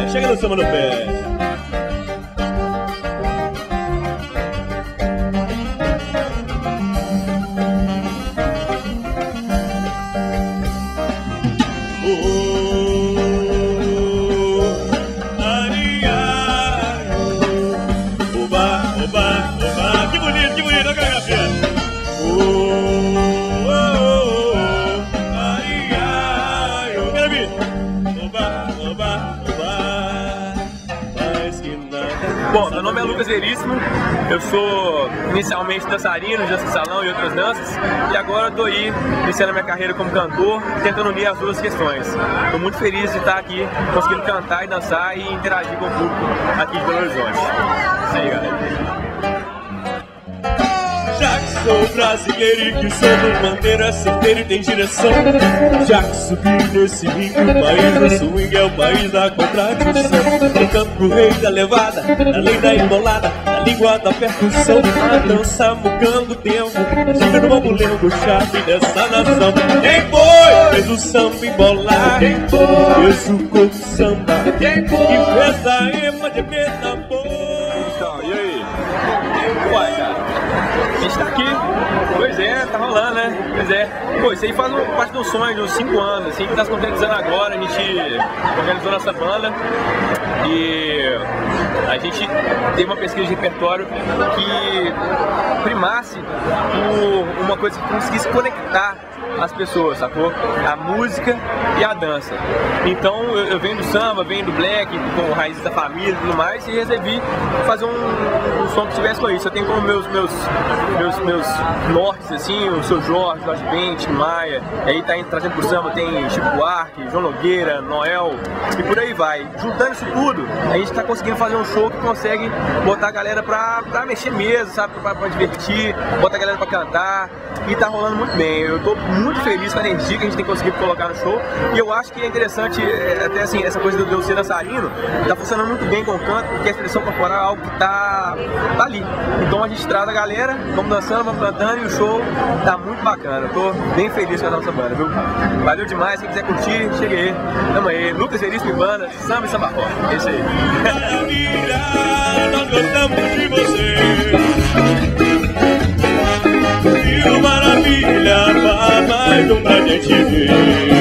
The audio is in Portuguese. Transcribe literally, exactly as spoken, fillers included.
chega no samba no pé. Bom, meu nome é Lucas Veríssimo, eu sou inicialmente dançarino, dança de salão e outras danças, e agora estou aí iniciando a minha carreira como cantor, tentando unir as duas questões. Estou muito feliz de estar aqui, conseguindo cantar e dançar e interagir com o público aqui de Belo Horizonte. Isso aí, galera. Já que sou brasileiro e que sou do bandeira certeira e tem direção, já que subi nesse ringue, o país do swing é o país da contradição. Cantando pro rei da levada, da lei da embolada, da língua da percussão, a dança mugando o tempo, chega no bambulengo, chave dessa nação. Quem foi? Fez o samba embolar, quem foi? Fez o corpo samba, quem foi? E fez a ema de Betambor. Então, e aí? Uai, cara. A gente tá aqui, pois é, tá rolando, né? Pois é. Pô, isso aí faz um, parte do sonho de uns cinco anos, assim, que tá se concretizando agora. A gente organizou nossa banda e a gente teve uma pesquisa de repertório que primasse por uma coisa que conseguisse conectar as pessoas, sacou? A música e a dança. Então eu, eu venho do samba, venho do black, com raízes da família e tudo mais, e resolvi fazer um, um som que tivesse com isso. Eu tenho como meus meus meus, meus nortes, assim, o Seu Jorge, Jorge Ben, Tim Maia, e aí tá indo, trazendo pro samba, tem Chico Buarque, João Nogueira, Noel, e por aí vai. Juntando isso tudo, a gente tá conseguindo fazer um show que consegue botar a galera pra, pra mexer mesmo, sabe? Pra, pra divertir, botar a galera pra cantar, e tá rolando muito bem. Eu tô muito feliz com a energia que a gente tem conseguido colocar no show, e eu acho que é interessante, é, até assim, essa coisa de eu ser dançarino, tá funcionando muito bem com o canto, porque a expressão corporal é algo que tá, tá ali. Então a gente traz a galera, vamos dançando, vamos cantando, e o show tá muito bacana. Eu tô bem feliz com a nossa banda, viu? Valeu demais, quem quiser curtir, chega aí. Tamo aí, Lucas Veríssimo e banda, samba e samba rock. É isso aí. Maravilha, nós gostamos de você. E o maravilha, vai mais um pra gente ver.